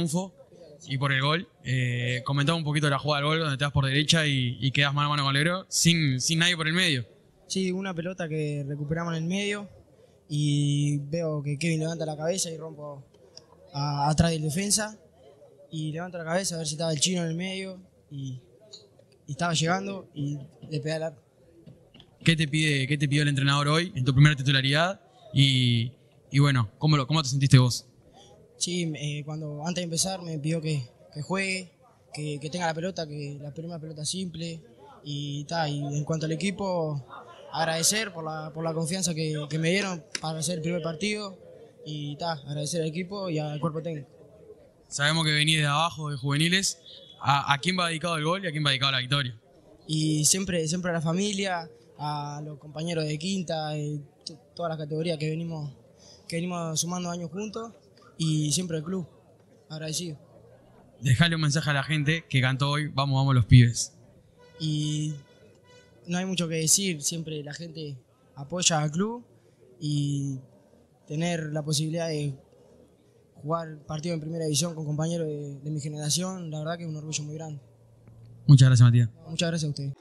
triunfo y por el gol. Comentaba un poquito la jugada del gol, donde te das por derecha y quedas mano a mano con el Ebro, sin nadie por el medio. Sí, una pelota que recuperamos en el medio y veo que Kevin levanta la cabeza y rompo atrás del defensa y levanto la cabeza a ver si estaba el chino en el medio y estaba llegando y le pegué al arco. ¿Qué te pidió el entrenador hoy en tu primera titularidad? Y bueno, ¿cómo te sentiste vos? Sí, antes de empezar me pidió que juegue, que tenga la pelota, que la primera pelota simple y en cuanto al equipo, agradecer por la confianza que me dieron para hacer el primer partido y agradecer al equipo y al cuerpo técnico. Sabemos que venís de abajo, de juveniles. ¿A quién va dedicado el gol y a quién va dedicado la victoria? Y siempre a la familia, a los compañeros de quinta, todas las categorías que venimos sumando años juntos y siempre el club, agradecido. Dejale un mensaje a la gente que cantó hoy, vamos, vamos los pibes. Y no hay mucho que decir, siempre la gente apoya al club y tener la posibilidad de jugar partido en primera división con compañeros de mi generación, la verdad que es un orgullo muy grande. Muchas gracias, Matías. Muchas gracias a ustedes.